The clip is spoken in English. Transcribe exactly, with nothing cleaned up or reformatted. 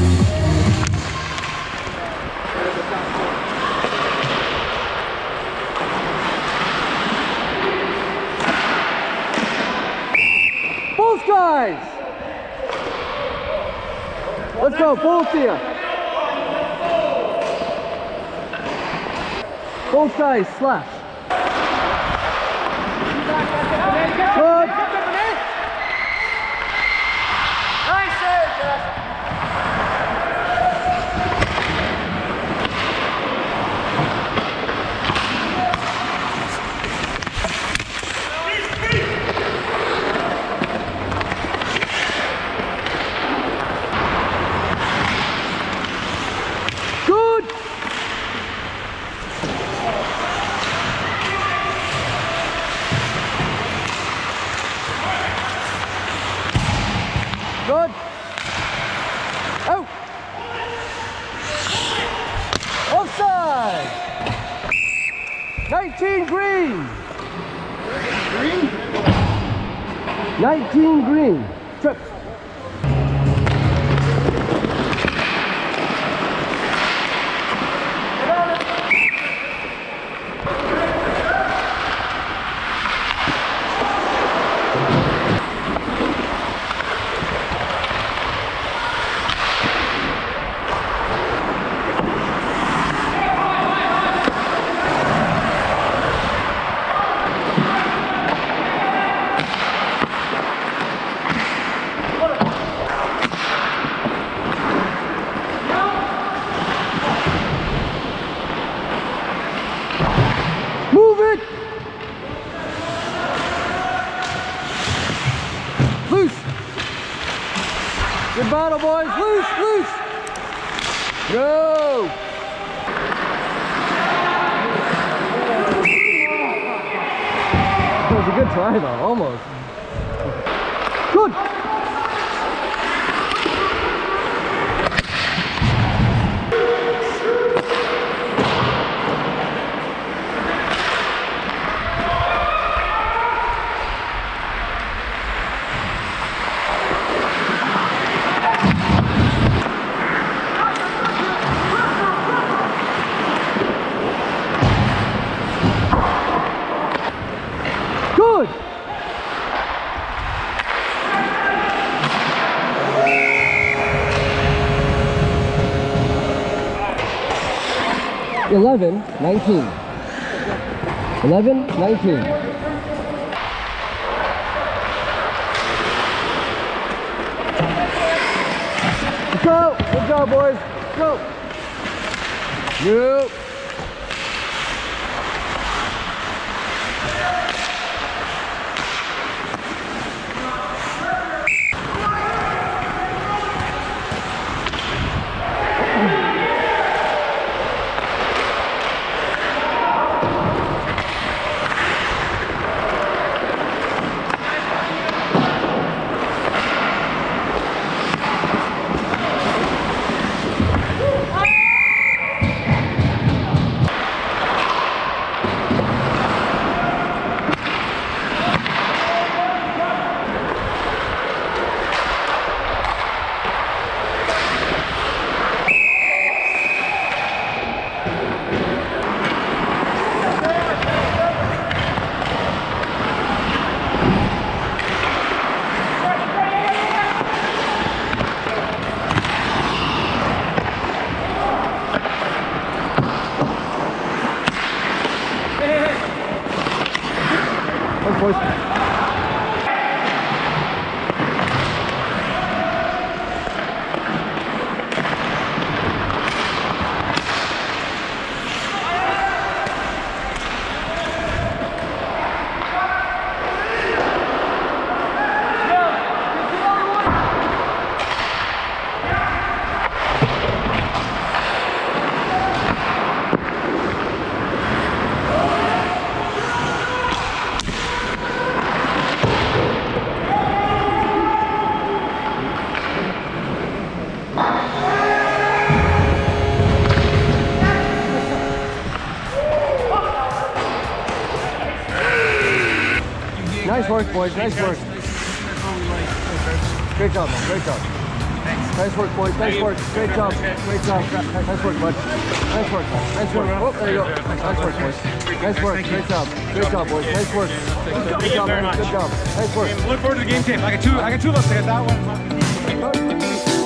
Both guys! Let's go, both of you. Both guys, slash. Good. Nice save, Jeff. Good. Good. Out. Offside. nineteen green. Green? nineteen green. Trip. Move it! Loose! Good battle, boys! Loose, loose! Go! That was a good try, though, almost. Good! Good! Eleven, nineteen. Eleven, nineteen. Let's go! Good job, boys. Go! Nope. Boys. Nice work, boys. Nice work. Great job, man. Great job. Thanks. Nice work, boys. Nice work. Great job. Great job. Nice work, bud. Nice work. Nice work. Oh, there you go. Nice work, boys. Nice work. Great job. Great job, boys. Nice work. Good job, man. Good job. Nice work. Look forward to the game tape. I got two. I got two of those. I got that one.